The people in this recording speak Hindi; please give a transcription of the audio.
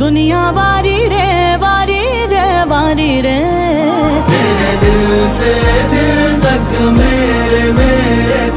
दुनिया वारी रे वारी रे वारी रे। तेरे दिल से दिल तक मेरे मेरे